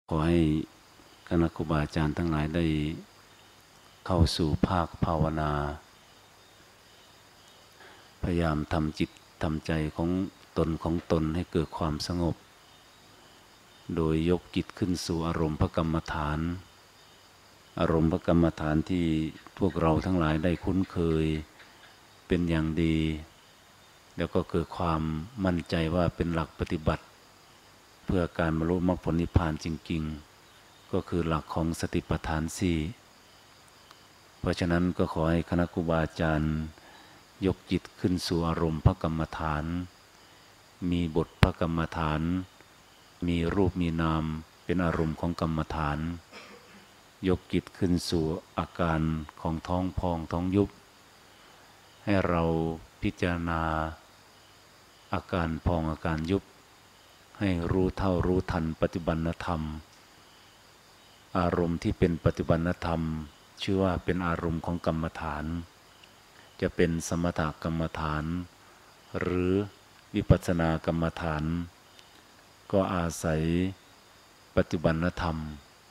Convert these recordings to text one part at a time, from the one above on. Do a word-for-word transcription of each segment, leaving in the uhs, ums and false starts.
ขอให้คณะครูบาอาจารย์ทั้งหลายได้เข้าสู่ภาคภาวนาพยายามทำจิตทำใจของตนของตนให้เกิดความสงบโดยยกจิตขึ้นสู่อารมณ์พระกรรมฐานอารมณ์พระกรรมฐานที่พวกเราทั้งหลายได้คุ้นเคยเป็นอย่างดีแล้วก็เกิดความมั่นใจว่าเป็นหลักปฏิบัติเพื่อการบรรลุมรรคผลนิพพานจริงๆก็คือหลักของสติปัฏฐานสี่เพราะฉะนั้นก็ขอให้คณะครูบาอาจารย์ยกจิตขึ้นสู่อารมณ์พระกรรมฐานมีบทพระกรรมฐานมีรูปมีนามเป็นอารมณ์ของกรรมฐานยกจิตขึ้นสู่อาการของท้องพองท้องยุบให้เราพิจารณาอาการพองอาการยุบให้รู้เท่ารู้ทันปัจจุบันธรรมอารมณ์ที่เป็นปัจจุบันธรรมชื่อว่าเป็นอารมณ์ของกรรมฐานจะเป็นสมถกรรมฐานหรือวิปัสสนากรรมฐานก็อาศัยปัจจุบันธรรม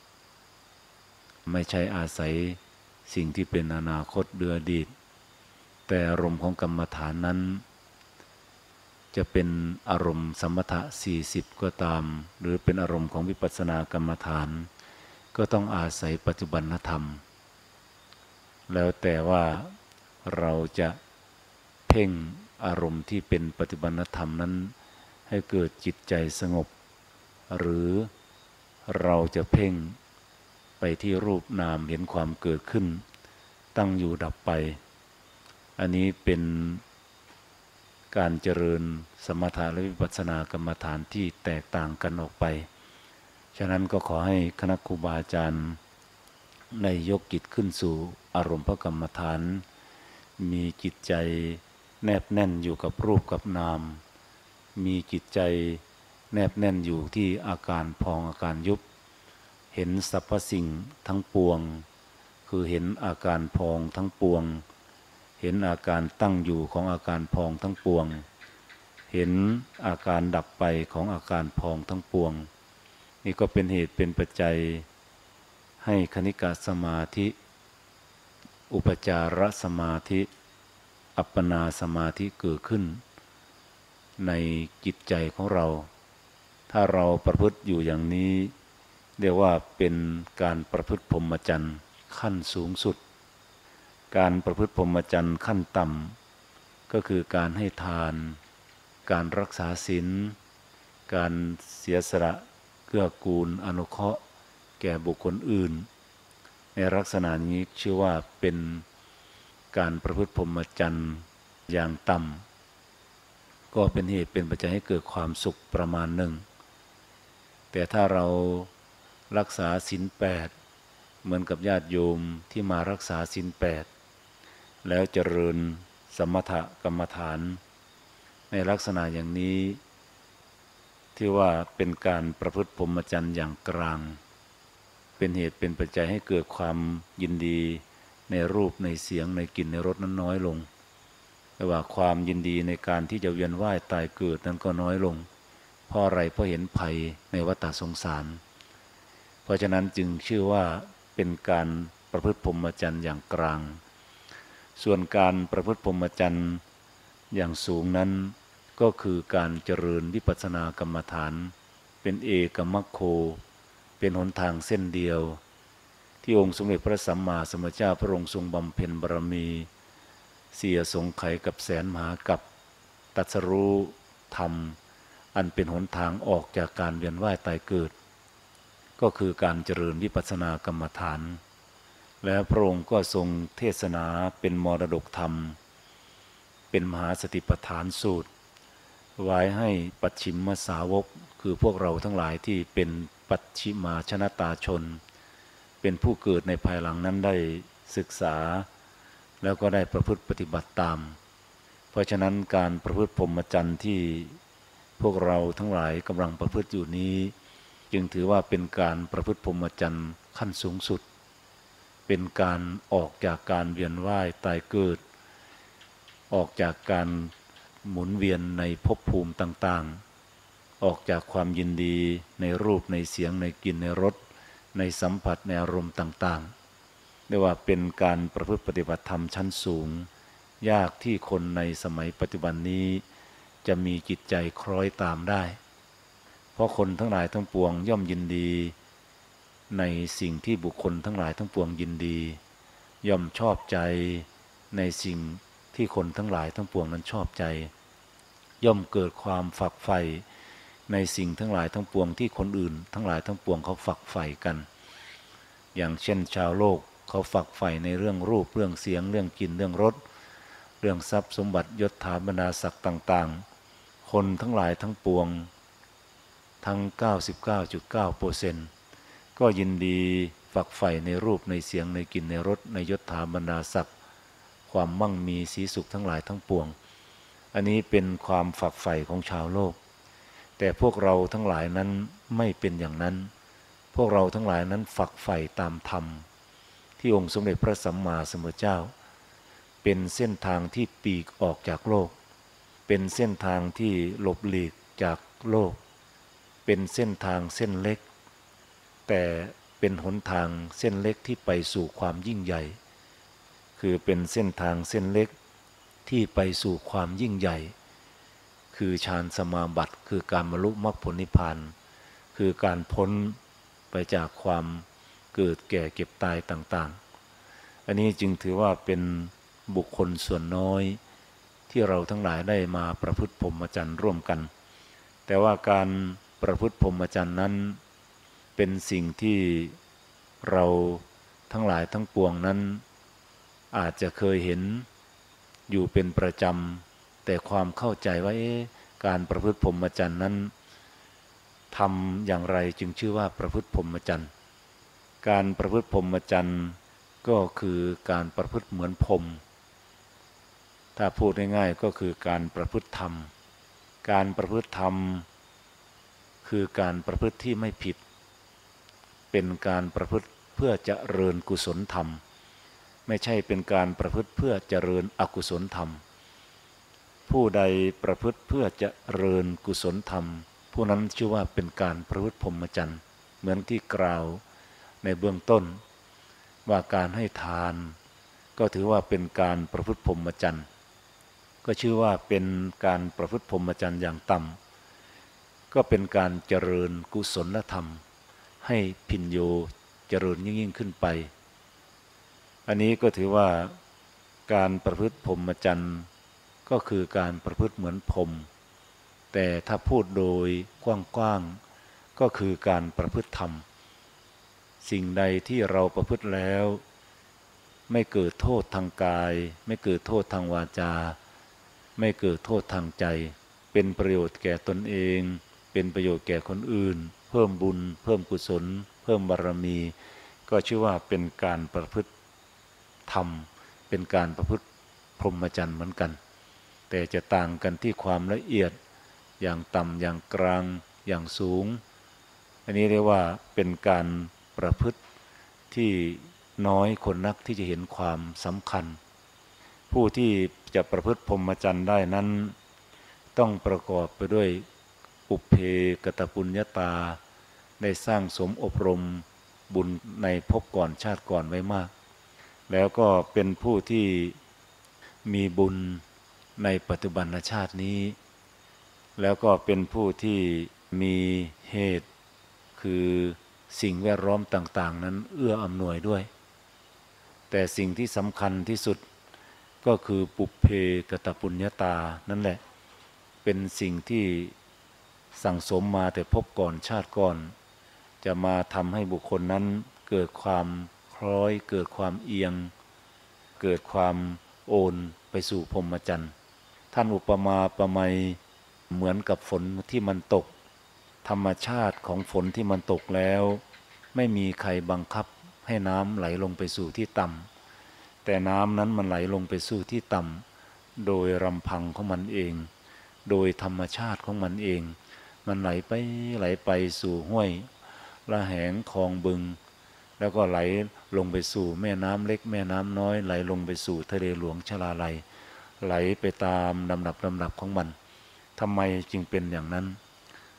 ไม่ใช่อาศัยสิ่งที่เป็นอนาคตเดืออดีตแต่อารมณ์ของกรรมฐานนั้นจะเป็นอารมณ์สมถะสี่สิบก็ตามหรือเป็นอารมณ์ของวิปัสสนากรรมฐานก็ต้องอาศัยปัจจุบันธรรมแล้วแต่ว่าเราจะเพ่งอารมณ์ที่เป็นปัจจุบันธรรมนั้นให้เกิดจิตใจสงบหรือเราจะเพ่งไปที่รูปนามเห็นความเกิดขึ้นตั้งอยู่ดับไปอันนี้เป็นการเจริญสมถะและวิปัสสนากรรมฐานที่แตกต่างกันออกไปฉะนั้นก็ขอให้คณะครูบาอาจารย์ได้ยกจิตขึ้นสู่อารมณ์พระกรรมฐานมีจิตใจแนบแน่นอยู่กับรูปกับนามมีจิตใจแนบแน่นอยู่ที่อาการพองอาการยุบเห็นสรรพสิ่งทั้งปวงคือเห็นอาการพองทั้งปวงเห็นอาการตั้งอยู่ของอาการพองทั้งปวงเห็นอาการดับไปของอาการพองทั้งปวงนี่ก็เป็นเหตุเป็นปัจจัยให้คณิกะสมาธิอุปจารสมาธิอัปปนาสมาธิเกิดขึ้นในจิตใจของเราถ้าเราประพฤติอยู่อย่างนี้เรียกว่าเป็นการประพฤติพรหมจรรย์ขั้นสูงสุดการประพฤติพรหมจรรย์ขั้นต่ำก็คือการให้ทานการรักษาศีลการเสียสละเกื้อกูลอนุเคราะห์แก่บุคคลอื่นในลักษณะนี้ชื่อว่าเป็นการประพฤติพรหมจรรย์อย่างต่ำก็เป็นเหตุเป็นปัจจัยให้เกิดความสุขประมาณหนึ่งแต่ถ้าเรารักษาศีลแปดเหมือนกับญาติโยมที่มารักษาศีลแปดแล้วเจริญสมถกรรมฐานในลักษณะอย่างนี้ที่ว่าเป็นการประพฤติพรหมจรรย์อย่างกลางเป็นเหตุเป็นปัจจัยให้เกิดความยินดีในรูปในเสียงในกลิ่นในรสนั้นน้อยลงแต่ว่าความยินดีในการที่จะเวียนว่ายตายเกิดนั้นก็น้อยลงเพราะอะไรเพราะเห็นภัยในวัฏสงสารเพราะฉะนั้นจึงชื่อว่าเป็นการประพฤติพรหมจรรย์อย่างกลางส่วนการประพฤติพรหมจรรย์อย่างสูงนั้นก็คือการเจริญวิปัสสนากรรมฐานเป็นเอกมัคโคเป็นหนทางเส้นเดียวที่องค์สมเด็จพระสัมมาสัมพุทธเจ้าพระองค์ทรงบำเพ็ญบารมีเสียสงไขยกับแสนมหากัปตรัสรู้ธรรมอันเป็นหนทางออกจากการเวียนว่ายตายเกิดก็คือการเจริญวิปัสสนากรรมฐานและพระองค์ก็ทรงเทศนาเป็นมรดกธรรมเป็นมหาสติปัฏฐานสูตรไว้ให้ปัจฉิมสาวกคือพวกเราทั้งหลายที่เป็นปัจฉิมาชนตาชนเป็นผู้เกิดในภายหลังนั้นได้ศึกษาแล้วก็ได้ประพฤติปฏิบัติตามเพราะฉะนั้นการประพฤติพรหมจรรย์ที่พวกเราทั้งหลายกำลังประพฤติอยู่นี้จึงถือว่าเป็นการประพฤติพรหมจรรย์ขั้นสูงสุดเป็นการออกจากการเวียนว่ายตายเกิดออกจากการหมุนเวียนในภพภูมิต่างออกจากความยินดีในรูปในเสียงในกลิ่นในรสในสัมผัสในอารมณ์ต่างๆเรียกว่าเป็นการประพฤติปฏิบัติธรรมชั้นสูงยากที่คนในสมัยปัจจุบันนี้จะมีจิตใจคล้อยตามได้เพราะคนทั้งหลายทั้งปวงย่อมยินดีในสิ่งที่บุคคลทั้งหลายทั้งปวงยินดีย่อมชอบใจในสิ่งที่คนทั้งหลายทั้งปวงนั้นชอบใจย่อมเกิดความฝักใฝ่ในสิ่งทั้งหลายทั้งปวงที่คนอื่นทั้งหลายทั้งปวงเขาฝักใฝ่กันอย่างเช่นชาวโลกเขาฝักใฝ่ในเรื่องรูปเรื่องเสียงเรื่องกลิ่นเรื่องรสเรื่องทรัพย์สมบัติยศถาบรรดาศักดิ์ต่างๆคนทั้งหลายทั้งปวงทั้ง เก้าสิบเก้าจุดเก้าเปอร์เซ็นต์ ก็ยินดีฝักใฝ่ในรูปในเสียงในกลิ่นในรสในยศถาบรรดาศักดิ์ความมั่งมีสีสุขทั้งหลายทั้งปวงอันนี้เป็นความฝักใฝ่ของชาวโลกแต่พวกเราทั้งหลายนั้นไม่เป็นอย่างนั้นพวกเราทั้งหลายนั้นฝักใฝ่ตามธรรมที่องค์สมเด็จพระสัมมาสัมพุทธเจ้าเป็นเส้นทางที่ปีกออกจากโลกเป็นเส้นทางที่หลบหลีกจากโลกเป็นเส้นทางเส้นเล็กแต่เป็นหนทางเส้นเล็กที่ไปสู่ความยิ่งใหญ่คือเป็นเส้นทางเส้นเล็กที่ไปสู่ความยิ่งใหญ่คือฌานสมาบัติคือการบรรลุมรรคผลนิพพานคือการพ้นไปจากความเกิดแก่เก็บตายต่างๆอันนี้จึงถือว่าเป็นบุคคลส่วนน้อยที่เราทั้งหลายได้มาประพฤติพรหมจรรย์ร่วมกันแต่ว่าการประพฤติพรหมจรรย์นั้นเป็นสิ่งที่เราทั้งหลายทั้งปวงนั้นอาจจะเคยเห็นอยู่เป็นประจำแต่ความเข้าใจว่าการประพฤติพรหมจรรย์นั้นทำอย่างไรจึงชื่อว่าประพฤติพรหมจรรย์การประพฤติพรหมจรรย์ก็คือการประพฤติเหมือนพรหมถ้าพูดง่ายๆก็คือการประพฤติธรรมการประพฤติธรรมคือการประพฤติที่ไม่ผิดเป็นการประพฤติเพื่อเจริญกุศลธรรมไม่ใช่เป็นการประพฤติเพื่อเจริญอกุศลธรรมผู้ใดประพฤติเพื่อเจริญกุศลธรรมผู้นั้นชื่อว่าเป็นการประพฤติพรหมจรรย์เหมือนที่กล่าวในเบื้องต้นว่าการให้ทานก็ถือว่าเป็นการประพฤติพรหมจรรย์ก็ชื่อว่าเป็นการประพฤติพรหมจรรย์อย่างต่ำก็เป็นการเจริญกุศลธรรมให้พิญโยเจริญยิ่งขึ้นไปอันนี้ก็ถือว่าการประพฤติพรหมจรรย์ก็คือการประพฤติเหมือนพรหมแต่ถ้าพูดโดยกว้างๆก็คือการประพฤติธรรมสิ่งใดที่เราประพฤติแล้วไม่เกิดโทษทางกายไม่เกิดโทษทางวาจาไม่เกิดโทษทางใจเป็นประโยชน์แก่ตนเองเป็นประโยชน์แก่คนอื่นเพิ่มบุญเพิ่มกุศลเพิ่มบารมีก็ชื่อว่าเป็นการประพฤติธรรมเป็นการประพฤติพรหมจรรย์เหมือนกันแต่จะต่างกันที่ความละเอียดอย่างต่ำอย่างกลางอย่างสูงอันนี้เรียกว่าเป็นการประพฤติที่น้อยคนนักที่จะเห็นความสำคัญผู้ที่จะประพฤติพรหมจรรย์ได้นั้นต้องประกอบไปด้วยปุพเพกตปุญญาตาได้สร้างสมอบรมบุญในภพก่อนชาติก่อนไว้มากแล้วก็เป็นผู้ที่มีบุญในปัจจุบันชาตินี้แล้วก็เป็นผู้ที่มีเหตุคือสิ่งแวดล้อมต่างๆนั้นเอื้ออำนวยด้วยแต่สิ่งที่สำคัญที่สุดก็คือปุพเพกตปุญญาตานั่นแหละเป็นสิ่งที่สั่งสมมาแต่พบก่อนชาติก่อนจะมาทำให้บุคคลนั้นเกิดความคล้อยเกิดความเอียงเกิดความโอนไปสู่พรหมจรรย์ท่านอุปมาประไมยเหมือนกับฝนที่มันตกธรรมชาติของฝนที่มันตกแล้วไม่มีใครบังคับให้น้ำไหลลงไปสู่ที่ต่ำแต่น้ำนั้นมันไหลลงไปสู่ที่ต่ำโดยลำพังของมันเองโดยธรรมชาติของมันเองมันไหลไปไหลไปสู่ห้วยละแหงคลองบึงแล้วก็ไหลลงไปสู่แม่น้ำเล็กแม่น้ำน้อยไหลลงไปสู่ทะเลหลวงชลาลัยไหลไปตามลำดับลำดับของมันทำไมจึงเป็นอย่างนั้นเพ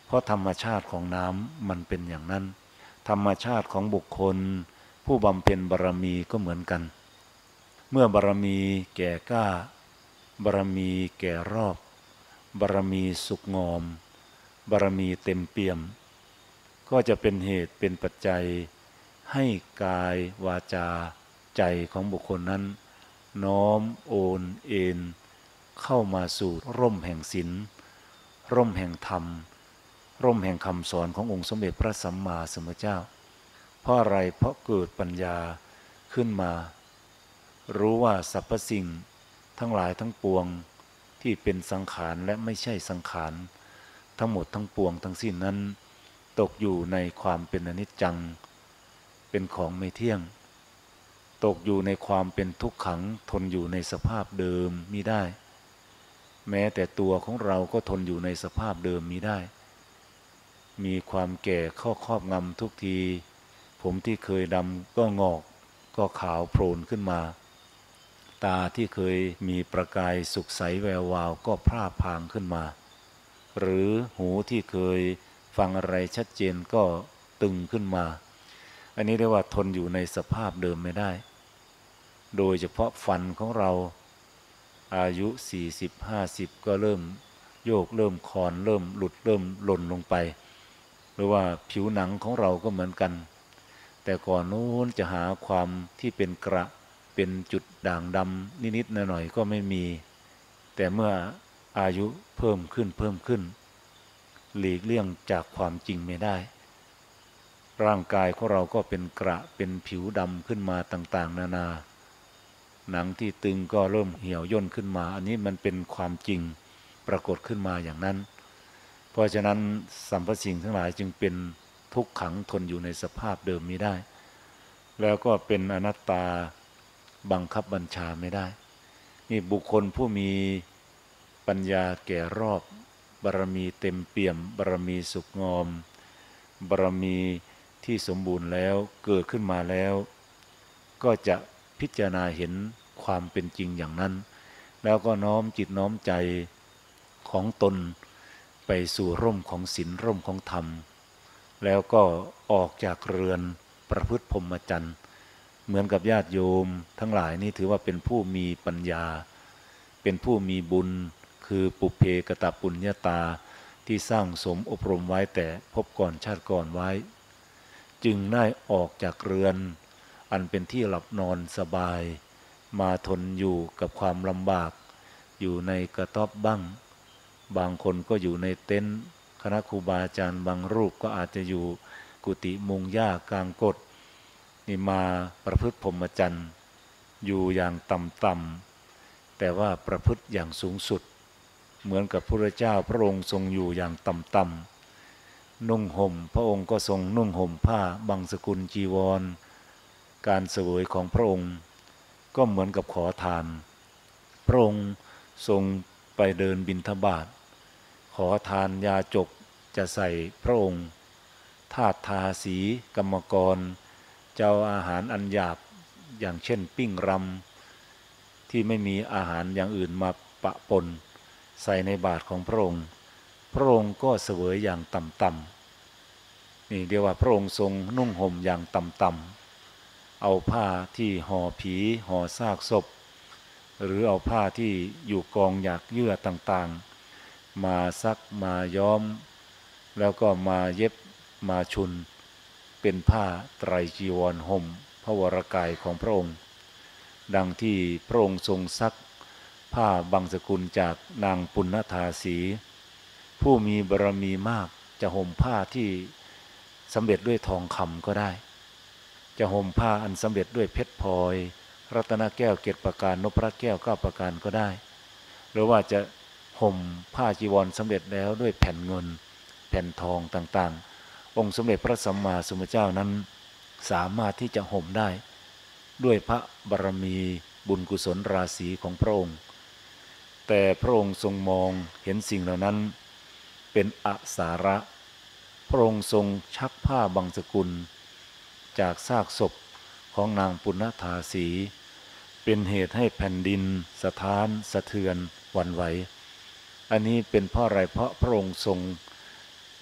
เพราะธรรมชาติของน้ำมันเป็นอย่างนั้นธรรมชาติของบุคคลผู้บำเพ็ญบารมีก็เหมือนกันเมื่อบารมีแก่กล้าบารมีแก่รอบบารมีสุกงอมบารมีเต็มเปี่ยมก็จะเป็นเหตุเป็นปัจจัยให้กายวาจาใจของบุคคลนั้นน้อมโอนเอ็นเข้ามาสู่ร่มแห่งศีลร่มแห่งธรรมร่มแห่งคำสอนขององค์สมเด็จพระสัมมาสัมพุทธเจ้าเพราะอะไรเพราะเกิดปัญญาขึ้นมารู้ว่าสรรพสิ่งทั้งหลายทั้งปวงที่เป็นสังขารและไม่ใช่สังขารทั้งหมดทั้งปวงทั้งสิ้นนั้นตกอยู่ในความเป็นอนิจจังเป็นของไม่เที่ยงตกอยู่ในความเป็นทุกขังทนอยู่ในสภาพเดิมมิได้แม้แต่ตัวของเราก็ทนอยู่ในสภาพเดิมมิได้มีความแก่เข้าครอบงำทุกทีผมที่เคยดำก็งอกก็ขาวโพลนขึ้นมาตาที่เคยมีประกายสุขใสแวววาวก็พร่าพรางขึ้นมาหรือหูที่เคยฟังอะไรชัดเจนก็ตึงขึ้นมาอันนี้เรียกว่าทนอยู่ในสภาพเดิมไม่ได้โดยเฉพาะฟันของเราอายุสี่สิบ ห้าสิบก็เริ่มโยกเริ่มคอนเริ่มหลุดเริ่มหล่นลงไปหรือว่าผิวหนังของเราก็เหมือนกันแต่ก่อนนู้นจะหาความที่เป็นกระเป็นจุดด่างดำนิดๆหน่อยๆก็ไม่มีแต่เมื่ออายุเพิ่มขึ้นเพิ่มขึ้นหลีกเลี่ยงจากความจริงไม่ได้ร่างกายของเราก็เป็นกระเป็นผิวดำขึ้นมาต่างๆนานาหนังที่ตึงก็เริ่มเหี่ยวย่นขึ้นมาอันนี้มันเป็นความจริงปรากฏขึ้นมาอย่างนั้นเพราะฉะนั้นสรรพสิ่งทั้งหลายจึงเป็นทุกขังทนอยู่ในสภาพเดิมไม่ได้แล้วก็เป็นอนัตตาบังคับบัญชาไม่ได้นี่บุคคลผู้มีปัญญาแก่รอบบารมีเต็มเปี่ยมบารมีสุกงอมบารมีที่สมบูรณ์แล้วเกิดขึ้นมาแล้วก็จะพิจารณาเห็นความเป็นจริงอย่างนั้นแล้วก็น้อมจิตน้อมใจของตนไปสู่ร่มของศีลร่มของธรรมแล้วก็ออกจากเรือนประพฤติพรหมจรรย์เหมือนกับญาติโยมทั้งหลายนี่ถือว่าเป็นผู้มีปัญญาเป็นผู้มีบุญคือปุเพกตปุญญาตาที่สร้างสมอบรมไว้แต่พบก่อนชาติก่อนไว้จึงได้ออกจากเรือนอันเป็นที่หลับนอนสบายมาทนอยู่กับความลำบากอยู่ในกระต๊อบบ้างบางคนก็อยู่ในเต็นท์คณะครูบาอาจารย์บางรูปก็อาจจะอยู่กุฏิมุงหญ้ากลางกฎนี่มาประพฤติพรหมจรรย์อยู่อย่างต่ำๆแต่ว่าประพฤติอย่างสูงสุดเหมือนกับพระพุทธเจ้าพระองค์ทรงอยู่อย่างต่ำๆนุ่งห่มพระองค์ก็ทรงนุ่งห่มผ้าบังสกุลจีวรการเสวยของพระองค์ก็เหมือนกับขอทานพระองค์ทรงไปเดินบิณฑบาตขอทานยาจกจะใส่พระองค์ทาสทาสีกรรมกรเจ้าอาหารอันหยาบอย่างเช่นปิ้งรำที่ไม่มีอาหารอย่างอื่นมาปะปนใส่ในบาตรของพระองค์พระองค์ก็เสวยอย่างต่ำๆนี่เรียกว่าพระองค์ทรงนุ่งห่มอย่างต่ำๆเอาผ้าที่ห่อผีห่อซากศพหรือเอาผ้าที่อยู่กองหยากเยื่อต่างๆมาซักมาย้อมแล้วก็มาเย็บมาชุนเป็นผ้าไตรจีวรห่มพระวรกายของพระองค์ดังที่พระองค์ทรงซักผ้าบังสกุลจากนางปุณณธาสีผู้มีบารมีมากจะห่มผ้าที่สำเร็จด้วยทองคำก็ได้จะห่มผ้าอันสำเร็จด้วยเพชรพลอยรัตนแก้วเกศประการนพรัตน์แก้วเก้าประการก็ได้หรือว่าจะห่มผ้าจีวรสำเร็จแล้วด้วยแผ่นเงินแผ่นทองต่างๆองค์สมเด็จพระสัมมาสัมพุทธเจ้านั้นสามารถที่จะห่มได้ด้วยพระบารมีบุญกุศลราศีของพระองค์แต่พระองค์ทรงมองเห็นสิ่งเหล่านั้นเป็นอสาระพระองค์ทรงชักผ้าบังสกุลจากซากศพของนางปุณณธาสีเป็นเหตุให้แผ่นดินสะท้านสะเทือนหวั่นไหวอันนี้เป็นเพราะอะไรเพราะพระองค์ทรงป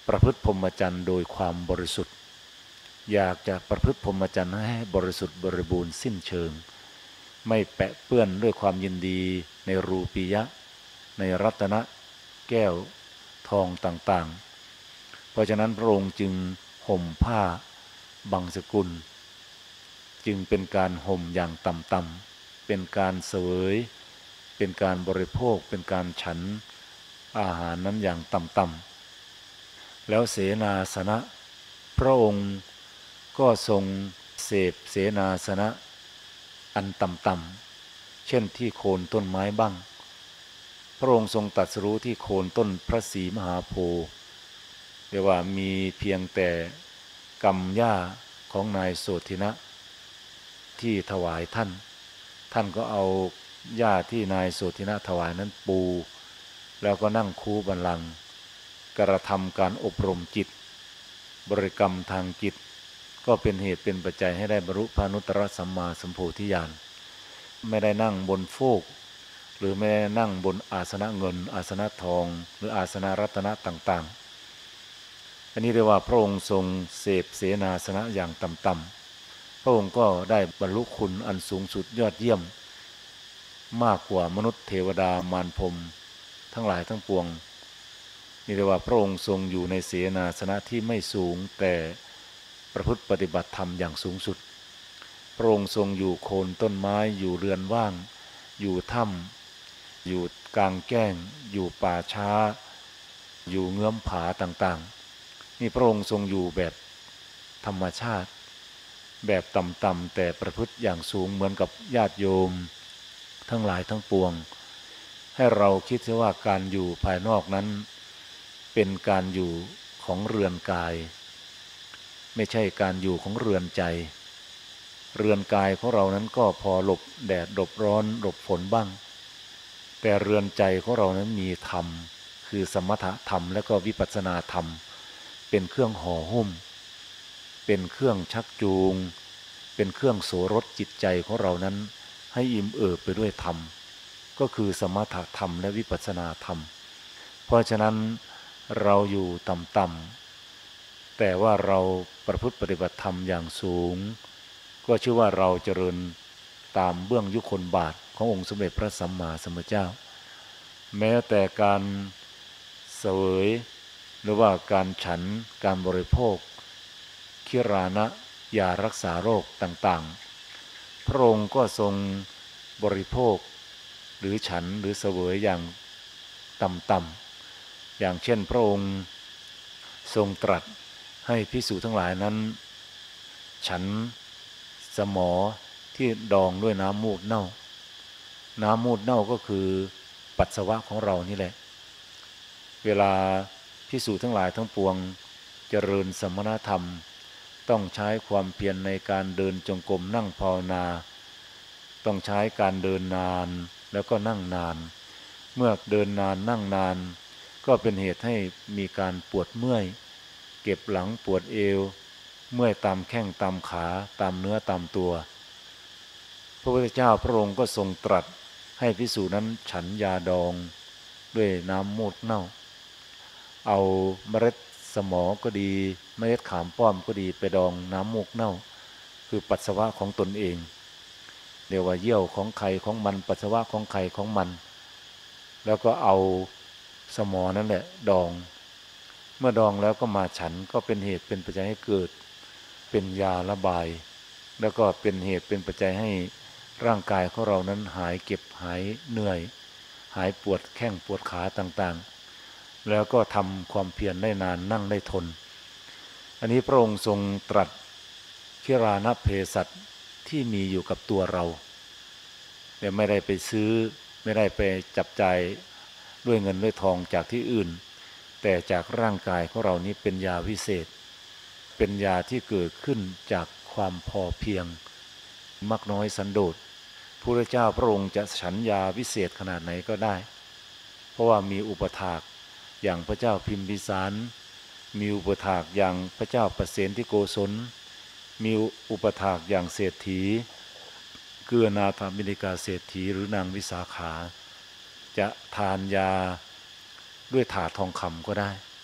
ประพฤติพรหมจรรย์โดยความบริสุทธิ์อยากจะประพฤติพรหมจรรย์ให้บริสุทธิ์บริบูรณ์สิ้นเชิงไม่แปะเปื้อนด้วยความยินดีในรูปียะในรัตนะแก้วทองต่างๆเพราะฉะนั้นพระองค์จึงห่มผ้าบังสกุลจึงเป็นการห่มอย่างต่ำๆเป็นการเสวยเป็นการบริโภคเป็นการฉันอาหารนั้นอย่างต่ำๆแล้วเสนาสนะพระองค์ก็ทรงเสพเสนาสนะอันต่ำๆเช่นที่โคนต้นไม้บ้างพระองค์ทรงตรัสรู้ที่โคนต้นพระศรีมหาโพธิ์เรียกว่ามีเพียงแต่กำหญ้าของนายโสธินะที่ถวายท่านท่านก็เอาหญ้าที่นายโสธินะถวายนั้นปูแล้วก็นั่งคูบัลลังก์กระทำการอบรมจิตบริกรรมทางจิตก็เป็นเหตุเป็นปัจจัยให้ได้บรรลุพระอนุตตรสัมมาสัมโพธิญาณไม่ได้นั่งบนฟูกหรือไม่ได้นั่งบนอาสนะเงินอาสนะทองหรืออาสนะรัตนะต่างๆอันนี้เรียกว่าพระองค์ทรงเสพเสนาสนะอย่างต่ำๆพระองค์ก็ได้บรรลุคุณอันสูงสุดยอดเยี่ยมมากกว่ามนุษย์เทวดามารพรหมทั้งหลายทั้งปวงนี่เรียกว่าพระองค์ทรงอยู่ในเสนาสนะที่ไม่สูงแต่ประพฤติปฏิบัติธรรมอย่างสูงสุดพระองค์ทรงอยู่โคนต้นไม้อยู่เรือนว่างอยู่ถ้ำอยู่กลางแจ้งอยู่ป่าช้าอยู่เงื้อมผาต่างๆนี่พระองค์ทรงอยู่แบบธรรมชาติแบบต่ำๆแต่ประพฤติอย่างสูงเหมือนกับญาติโยมทั้งหลายทั้งปวงให้เราคิดว่าการอยู่ภายนอกนั้นเป็นการอยู่ของเรือนกายไม่ใช่การอยู่ของเรือนใจเรือนกายของเรานั้นก็พอหลบแดดหลบร้อนหลบฝนบ้างแต่เรือนใจของเรานั้นมีธรรมคือสมถะธรรมและก็วิปัสสนาธรรมเป็นเครื่องห่อหุ้มเป็นเครื่องชักจูงเป็นเครื่องโสรสจิตใจของเรานั้นให้อิ่มเอิบไปด้วยธรรมก็คือสมถะธรรมและวิปัสสนาธรรมเพราะฉะนั้นเราอยู่ต่ำๆแต่ว่าเราประพฤติปฏิบัติธรรมอย่างสูงก็ชื่อว่าเราเจริญตามเบื้องยุคลบาทขององค์สมเด็จพระสัมมาสัมพุทธเจ้าแม้แต่การเสวยหรือว่าการฉันการบริโภคคิรานะยารักษาโรคต่างๆพระองค์ก็ทรงบริโภคหรือฉันหรือเสวยอย่างต่ำๆอย่างเช่นพระองค์ทรงตรัสให้ภิกษุทั้งหลายนั้นฉันสมอที่ดองด้วยน้ำมูดเน่าน้ำมูดเน่าก็คือปัสสาวะของเรานี่แหละเวลาภิกษุทั้งหลายทั้งปวงเจริญสมณธรรมต้องใช้ความเพียรในการเดินจงกรมนั่งภาวนาต้องใช้การเดินนานแล้วก็นั่งนานเมื่อเดินนานนั่งนานก็เป็นเหตุให้มีการปวดเมื่อยเก็บหลังปวดเอวเมื่อยตามแข้งตามขาตามเนื้อตามตัวพระพุทธเจ้าพระองค์ก็ทรงตรัสให้ภิกษุนั้นฉันยาดองด้วยน้ำมูดเน่าเอาเมล็ดสมอก็ดีเมล็ดขามป้อมก็ดีไปดองน้ำมูกเน่าคือปัสสาวะของตนเองเรียกว่าเยี่ยวของใครของมันปัสสาวะของใครของมันแล้วก็เอาสมอนั่นแหละดองเมื่อดองแล้วก็มาฉันก็เป็นเหตุเป็นปัจจัยให้เกิดเป็นยาระบายแล้วก็เป็นเหตุเป็นปัจจัยให้ร่างกายของเรานั้นหายเก็บหายเหนื่อยหายปวดแข้งปวดขาต่างๆแล้วก็ทำความเพียรได้นานนั่งได้ทนอันนี้พระองค์ทรงตรัสคิรานะเภสัชที่มีอยู่กับตัวเราแต่ไม่ได้ไปซื้อไม่ได้ไปจับจ่ายด้วยเงินด้วยทองจากที่อื่นแต่จากร่างกายของเรานี้เป็นยาวิเศษเป็นยาที่เกิดขึ้นจากความพอเพียงมักน้อยสันโดษพระพุทธเจ้าพระองค์จะฉันยาวิเศษขนาดไหนก็ได้เพราะว่ามีอุปถากอย่างพระเจ้าพิมพิสารมีอุปถากอย่างพระเจ้าประเสนที่โกศลมีอุปถากอย่างเศรษฐีเกื้อนาถบิณฑิกาเศรษฐีหรือนางวิสาขาจะทานยาด้วยถาดทองคำก็ได้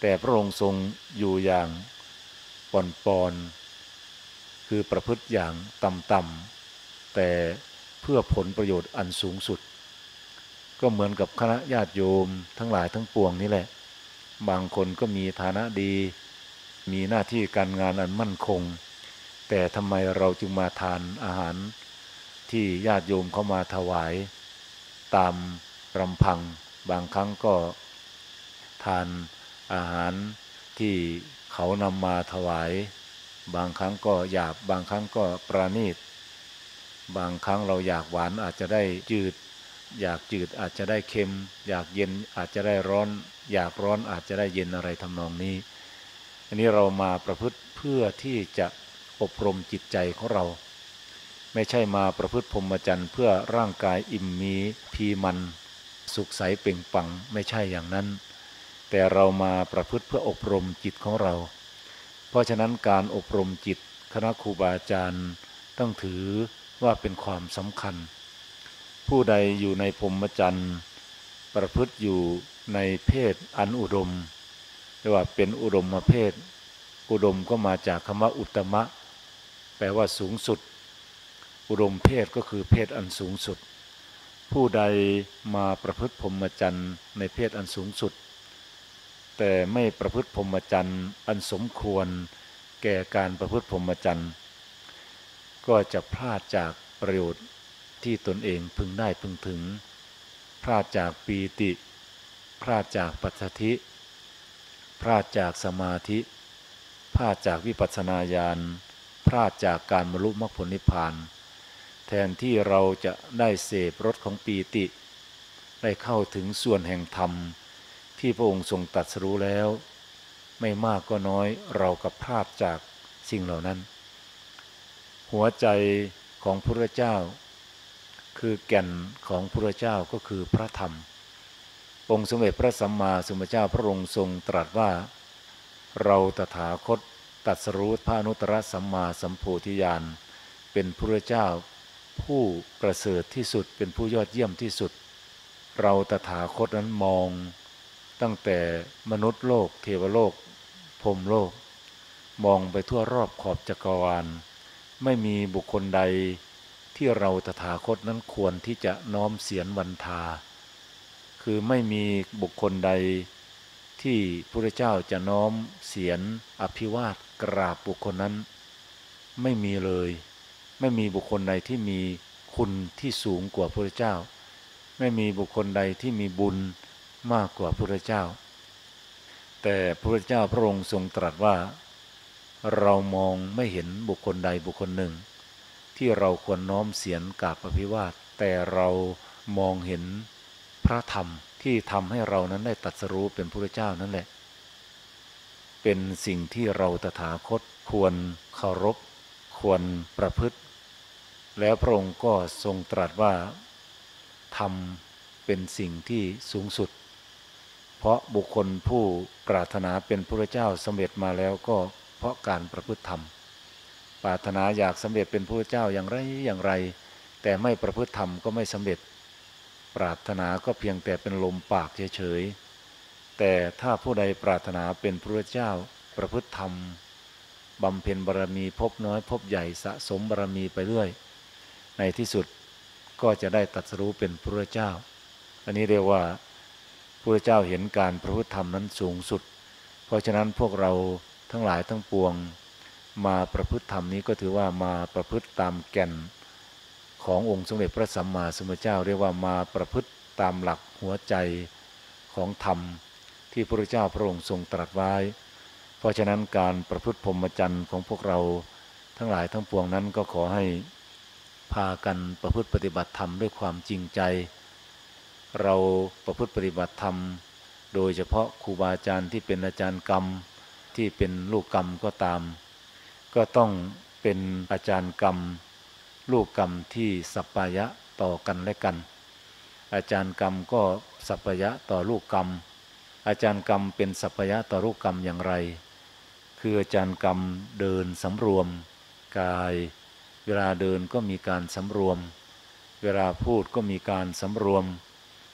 แต่พระองค์ทรงอยู่อย่างปอนๆคือประพฤติอย่างต่ำๆแต่เพื่อผลประโยชน์อันสูงสุดก็เหมือนกับคณะญาติโยมทั้งหลายทั้งปวงนี่แหละบางคนก็มีฐานะดีมีหน้าที่การงานอันมั่นคงแต่ทำไมเราจึงมาทานอาหารที่ญาติโยมเข้ามาถวายตามลำพังบางครั้งก็ทานอาหารที่เขานำมาถวายบางครั้งก็หยาบบางครั้งก็ประณีตบางครั้งเราอยากหวานอาจจะได้จืดอยากจืดอาจจะได้เค็มอยากเย็นอาจจะได้ร้อนอยากร้อนอาจจะได้เย็นอะไรทำนองนี้อันนี้เรามาประพฤติเพื่อที่จะอบรมจิตใจของเราไม่ใช่มาประพฤติพรหมจรรย์เพื่อร่างกายอิ่มมีพีมันสุขใสเปล่งปลั่งไม่ใช่อย่างนั้นแต่เรามาประพฤติเพื่ออบรมจิตของเราเพราะฉะนั้นการอบรมจิตคณะครูบาอาจารย์ต้องถือว่าเป็นความสำคัญผู้ใดอยู่ในพรหมจรรย์ประพฤติอยู่ในเพศอันอุดมเรียกว่าเป็นอุดมเพศอุดมก็มาจากคำว่าอุตตมะแปลว่าสูงสุดอุดมเพศก็คือเพศอันสูงสุดผู้ใดมาประพฤติพรหมจรรย์ในเพศอันสูงสุดแต่ไม่ประพฤติพรหมจรรย์อันสมควรแก่การประพฤติพรหมจรรย์ก็จะพลาดจากประโยชน์ที่ตนเองพึงได้พึงถึงพลาดจากปีติพลาดจากปัสสัทธิพลาดจากสมาธิพลาดจากวิปัสสนาญาณพลาดจากการบรรลุมรรคผลนิพพานแทนที่เราจะได้เสพรสของปีติได้เข้าถึงส่วนแห่งธรรมที่พระองค์ทรงตรัสรู้แล้วไม่มากก็น้อยเราก็พลาดจากสิ่งเหล่านั้นหัวใจของพระเจ้าคือแก่นของพระเจ้าก็คือพระธรรมองค์สมเด็จพระสัมมาสัมพุทธเจ้าพระองค์ทรงตรัสว่าเราตถาคตตรัสรู้พระอนุตตรสัมมาสัมโพธิญาณเป็นพระเจ้าผู้ประเสริฐที่สุดเป็นผู้ยอดเยี่ยมที่สุดเราตถาคตนั้นมองตั้งแต่มนุษย์โลกเทวโลกพรหมโลกมองไปทั่วรอบขอบจักรวาลไม่มีบุคคลใดที่เราตถาคตนั้นควรที่จะน้อมเสียรวันทาคือไม่มีบุคคลใดที่พระเจ้าจะน้อมเสียรอภิวาทกราบบุคคลนั้นไม่มีเลยไม่มีบุคคลใดที่มีคุณที่สูงกว่าพระเจ้าไม่มีบุคคลใดที่มีบุญมากกว่าพระเจ้าแต่พระเจ้าพระองค์ทรงตรัสว่าเรามองไม่เห็นบุคคลใดบุคคลหนึ่งที่เราควรน้อมเสียรกราบอภิวาทแต่เรามองเห็นพระธรรมที่ทำให้เรานั้นได้ตรัสรู้เป็นพระเจ้านั่นแหละเป็นสิ่งที่เราตถาคตควรเคารพควรประพฤติแล้วพระองค์ก็ทรงตรัสว่าธรรมเป็นสิ่งที่สูงสุดเพราะบุคคลผู้ปรารถนาเป็นพระเจ้าสำเร็จมาแล้วก็เพราะการประพฤติธรรมปรารถนาอยากสำเร็จเป็นพระเจ้าอย่างไรอย่างไรแต่ไม่ประพฤติธรรมก็ไม่สำเร็จปรารถนาก็เพียงแต่เป็นลมปากเฉยๆแต่ถ้าผู้ใดปรารถนาเป็นพระเจ้าประพฤติธรรมบำเพ็ญบารมีพบน้อยพบใหญ่สะสมบารมีไปเรื่อยในที่สุดก็จะได้ตรัสรู้เป็นพระเจ้าอันนี้เรียกว่าพระเจ้าเห็นการประพฤติธรรมนั้นสูงสุดเพราะฉะนั้นพวกเราทั้งหลายทั้งปวงมาประพฤติธรรมนี้ก็ถือว่ามาประพฤติตามแก่นขององค์สมเด็จพระสัมมาสัมพุทธเจ้าเรียกว่ามาประพฤติตามหลักหัวใจของธรรมที่พระเจ้าพระองค์ทรงตรัสไว้เพราะฉะนั้นการประพฤติพรหมจรรย์ของพวกเราทั้งหลายทั้งปวงนั้นก็ขอให้พากันประพฤติปฏิบัติธรรมด้วยความจริงใจเราประพฤติปฏิบัติธรรมโดยเฉพาะครูบาอาจารย์ที่เป็นอาจารย์กรรมที่เป็นลูกกรรมก็ตามก็ต้องเป็นอาจารย์กรรมลูกกรรมที่สัปปายะต่อกันและกันอาจารย์กรรมก็สัปปายะต่อลูกกรรมอาจารย์กรรมเป็นสัปปายะต่อลูกกรรมอย่างไรคืออาจารย์กรรมเดินสำรวมกายเวลาเดินก็มีการสำรวมเวลาพูดก็มีการสำรวม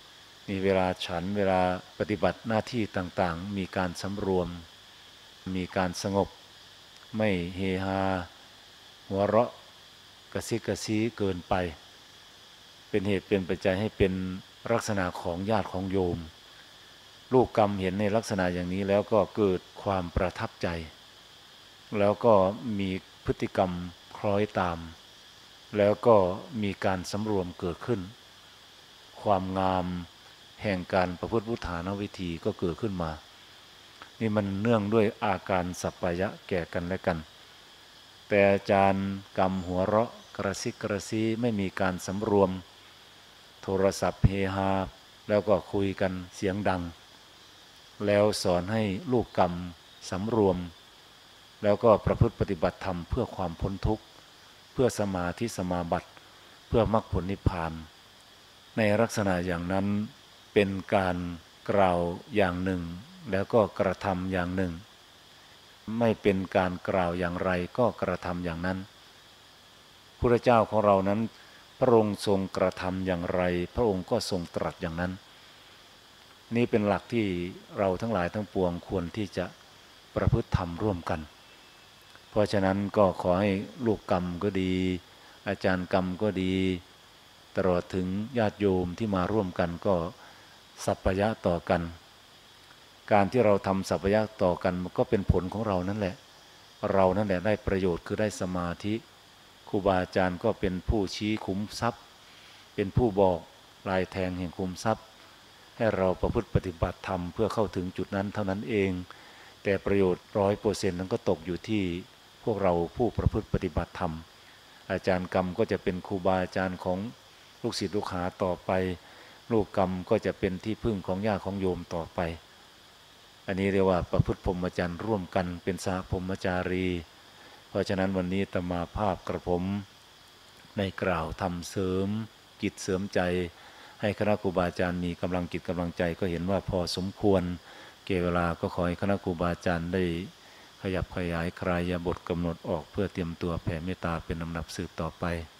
มีเวลาฉันเวลาปฏิบัติหน้าที่ต่างๆมีการสำรวมมีการสงบไม่เฮฮาหัวเราะกระซิกกระซีเกินไปเป็นเหตุเป็นปัจจัยให้เป็นลักษณะของญาติของโยมลูกกรรมเห็นในลักษณะอย่างนี้แล้วก็เกิดความประทับใจแล้วก็มีพฤติกรรมคล้อยตามแล้วก็มีการสำรวมเกิดขึ้นความงามแห่งการประพฤติพุทธานาวิธีก็เกิดขึ้นมานี่มันเนื่องด้วยอาการสัปปายะแก่กันและกันแต่อาจารย์กรรมหัวเราะกระซิกกระซีไม่มีการสำรวมโทรศัพท์เฮฮาแล้วก็คุยกันเสียงดังแล้วสอนให้ลูกกรรมสำรวมแล้วก็ประพฤติปฏิบัติธรรมเพื่อความพ้นทุกข์เพื่อสมาธิสมาบัติเพื่อมรรคผลนิพพานในลักษณะอย่างนั้นเป็นการกล่าวอย่างหนึ่งแล้วก็กระทำอย่างหนึ่งไม่เป็นการกล่าวอย่างไรก็กระทำอย่างนั้นพระเจ้าของเรานั้นพระองค์ทรงกระทำอย่างไรพระองค์ก็ทรงตรัสอย่างนั้นนี่เป็นหลักที่เราทั้งหลายทั้งปวงควรที่จะประพฤติธรรมร่วมกันเพราะฉะนั้นก็ขอให้ลูกกรรมก็ดีอาจารย์กรรมก็ดีตลอดถึงญาติโยมที่มาร่วมกันก็สัพพยะต่อกันการที่เราทำสัพพยะต่อกันมันก็เป็นผลของเรานั่นแหละเรานั่นแหละได้ประโยชน์คือได้สมาธิครูบาอาจารย์ก็เป็นผู้ชี้ขุมทรัพย์เป็นผู้บอกลายแทงแห่งขุมทรัพย์ให้เราประพฤติปฏิบัติธรรมเพื่อเข้าถึงจุดนั้นเท่านั้นเองแต่ประโยชน์ร้อยเปอร์เซ็นต์นั้นก็ตกอยู่ที่พวกเราผู้ประพฤติปฏิบัติธรรมอาจารย์กรรมก็จะเป็นครูบาอาจารย์ของลูกศิษย์ลูกหาต่อไปลูกกรรมก็จะเป็นที่พึ่งของญาติของโยมต่อไปอันนี้เรียกว่าประพฤติพรหมจรรย์ร่วมกันเป็นสหพรหมจารีเพราะฉะนั้นวันนี้อาตมาภาพกระผมในกล่าวทำเสริมจิตเสริมใจให้คณะครูบาอาจารย์มีกำลังจิตกำลังใจก็เห็นว่าพอสมควรเกเวลาก็ขอให้คณะครูบาอาจารย์ได้ขยับขยายคลายบทกำหนดออกเพื่อเตรียมตัวแผ่เมตตาเป็นลำดับสืบต่อไป